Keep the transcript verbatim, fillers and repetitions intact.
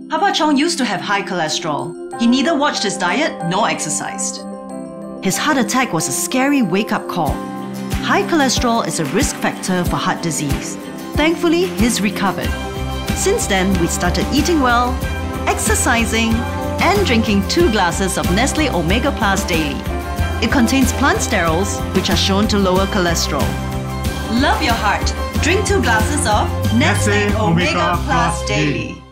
Papa Chong used to have high cholesterol. He neither watched his diet nor exercised. His heart attack was a scary wake-up call. High cholesterol is a risk factor for heart disease. Thankfully, he's recovered. Since then, we started eating well, exercising, and drinking two glasses of Nestlé Omega Plus daily. It contains plant sterols, which are shown to lower cholesterol. Love your heart. Drink two glasses of Nestlé Omega Plus daily.